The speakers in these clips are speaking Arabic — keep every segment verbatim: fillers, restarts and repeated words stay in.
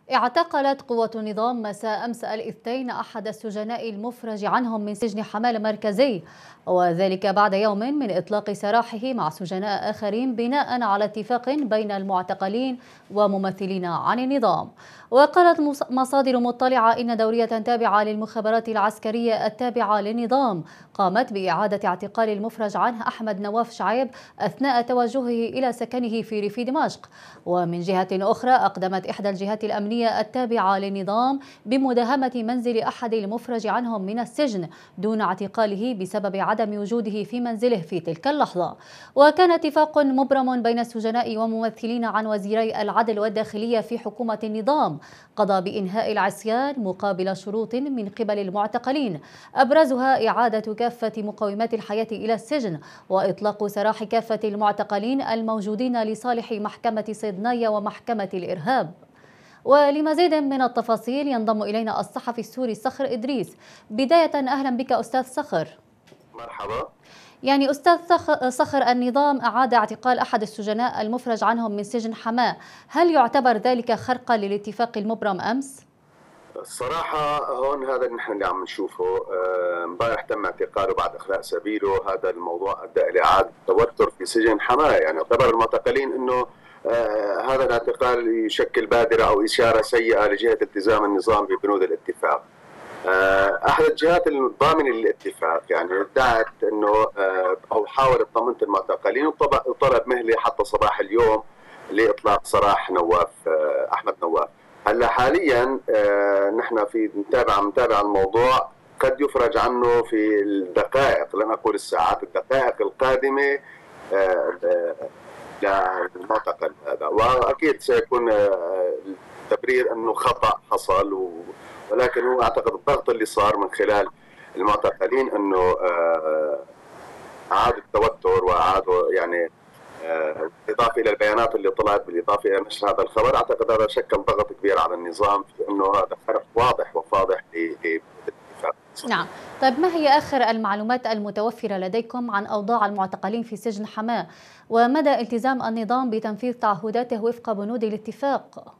اعتقلت قوة النظام مساء أمس الاثنين أحد السجناء المفرج عنهم من سجن حماة المركزي، وذلك بعد يوم من إطلاق سراحه مع سجناء آخرين بناء على اتفاق بين المعتقلين وممثلين عن النظام. وقالت مصادر مطلعة إن دورية تابعة للمخابرات العسكرية التابعة للنظام قامت بإعادة اعتقال المفرج عنه أحمد نواف شعيب أثناء توجهه إلى سكنه في ريف دمشق. ومن جهة أخرى أقدمت إحدى الجهات الأمنية التابعة للنظام بمداهمة منزل أحد المفرج عنهم من السجن دون اعتقاله بسبب عدم وجوده في منزله في تلك اللحظة. وكان اتفاق مبرم بين السجناء وممثلين عن وزيري العدل والداخلية في حكومة النظام قضى بإنهاء العصيان مقابل شروط من قبل المعتقلين، أبرزها إعادة كافة مقومات الحياة إلى السجن وإطلاق سراح كافة المعتقلين الموجودين لصالح محكمة صيدنايا ومحكمة الإرهاب. ولمزيد من التفاصيل ينضم إلينا الصحفي السوري صخر إدريس. بداية أهلا بك أستاذ صخر. مرحبا. يعني أستاذ صخر، النظام أعاد اعتقال أحد السجناء المفرج عنهم من سجن حماة، هل يعتبر ذلك خرقا للاتفاق المبرم أمس؟ الصراحة هون هذا اللي نحن اللي عم نشوفه، امبارح تم اعتقاله بعد إخلاء سبيله. هذا الموضوع أدى إلى إعادة توتر في سجن حماة، يعني اعتبر المعتقلين أنه آه هذا الاعتقال يشكل بادرة أو إشارة سيئة لجهة التزام النظام ببنود الاتفاق. آه أحد الجهات الضامنة للاتفاق يعني ادعت أنه آه أو حاولت طمأنة المعتقلين وطلب مهلة حتى صباح اليوم لإطلاق سراح نواف آه أحمد نواف. هلا حاليا آه نحن في نتابع نتابع الموضوع، قد يفرج عنه في الدقائق، لن أقول الساعات، الدقائق القادمة آه للمعتقل هذا. واكيد سيكون التبرير انه خطا حصل، ولكن هو اعتقد الضغط اللي صار من خلال المعتقلين انه اعاد التوتر واعادوا يعني بالاضافه الى البيانات اللي طلعت، بالاضافه الى نشر هذا الخبر، اعتقد هذا شكل ضغط كبير على النظام في انه هذا فرق واضح وفاضح للاتفاق. نعم، طيب ما هي آخر المعلومات المتوفرة لديكم عن أوضاع المعتقلين في سجن حماة ومدى التزام النظام بتنفيذ تعهداته وفق بنود الاتفاق؟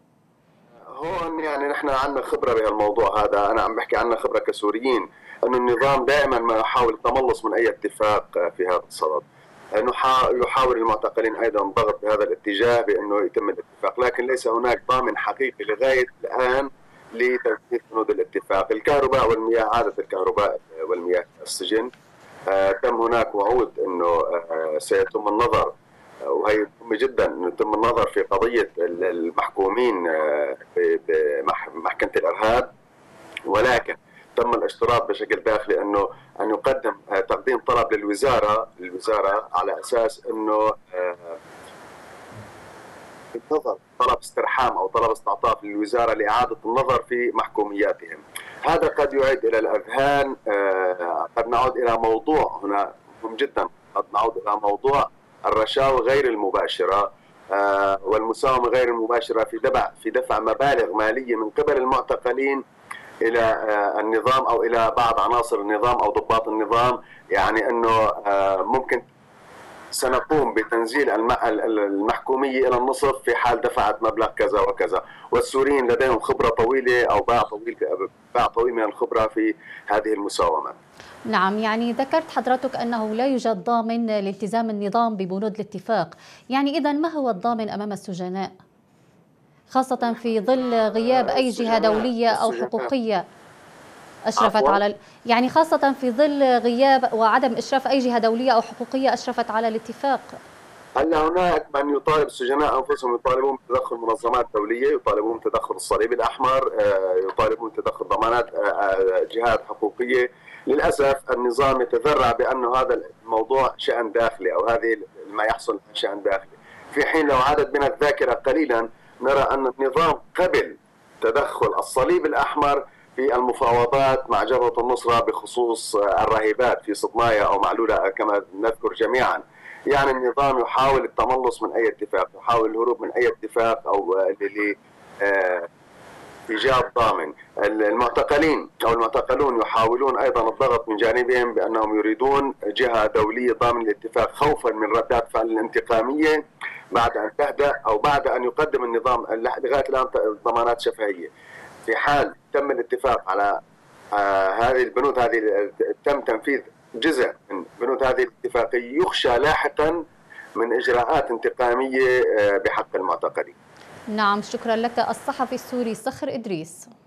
هون يعني نحن عندنا خبرة بهالموضوع هذا، أنا عم بحكي عننا خبرة كسوريين، أنه النظام دائما ما يحاول التملص من أي اتفاق في هذا الصدد، أنه يحاول المعتقلين أيضا ضغط بهذا الاتجاه بأنه يتم الاتفاق، لكن ليس هناك ضامن حقيقي لغاية الآن لتنفيذ بنود الاتفاق. الكهرباء والمياه، عادة الكهرباء والمياه السجن، آه تم هناك وعود انه آه سيتم النظر، وهي مهمة جدا انه يتم النظر في قضية المحكومين آه بمحكمة الارهاب، ولكن تم الاشتراط بشكل داخلي انه ان يقدم آه تقديم طلب للوزارة للوزارة على اساس انه آه ينتظر طلب استرحام او طلب استعطاف للوزاره لاعاده النظر في محكومياتهم. هذا قد يعيد الى الاذهان، آه قد نعود الى موضوع هنا مهم جدا، قد نعود الى موضوع الرشاوى غير المباشره آه والمساومه غير المباشره في دفع في دفع مبالغ ماليه من قبل المعتقلين الى آه النظام او الى بعض عناصر النظام او ضباط النظام، يعني انه آه ممكن سنقوم بتنزيل المحكومية إلى النصف في حال دفعت مبلغ كذا وكذا، والسوريين لديهم خبرة طويلة أو باع طويل باع طويل من الخبرة في هذه المساومات. نعم، يعني ذكرت حضرتك أنه لا يوجد ضامن لالتزام النظام ببنود الاتفاق، يعني إذا ما هو الضامن أمام السجناء؟ خاصة في ظل غياب أي جهة دولية أو حقوقية أشرفت على، يعني خاصة في ظل غياب وعدم إشراف أي جهة دولية أو حقوقية أشرفت على الاتفاق. هلا هناك من يطالب السجناء أنفسهم، يطالبون بتدخل منظمات دولية، يطالبون بتدخل الصليب الأحمر، يطالبون بتدخل ضمانات جهات حقوقية. للأسف النظام يتذرع بأنه هذا الموضوع شأن داخلي أو هذه ما يحصل شأن داخلي، في حين لو عادت بنا الذاكرة قليلا نرى أن النظام قبل تدخل الصليب الأحمر في المفاوضات مع جبهة النصرة بخصوص الراهبات في صدنايا أو معلولة كما نذكر جميعا. يعني النظام يحاول التملص من أي اتفاق، يحاول الهروب من أي اتفاق أو إيجاد ضامن. المعتقلين أو المعتقلون يحاولون أيضا الضغط من جانبهم بأنهم يريدون جهة دولية ضامن الاتفاق خوفا من ردات فعل الانتقامية بعد أن تهدأ أو بعد أن يقدم النظام لغاية الآن ضمانات شفهية. في حال تم الاتفاق على آه هذه البنود، هذه تم تنفيذ جزء من بنود هذه الاتفاقية، يخشى لاحقا من إجراءات انتقامية آه بحق المعتقلين. نعم، شكرا لك الصحفي السوري صخر إدريس.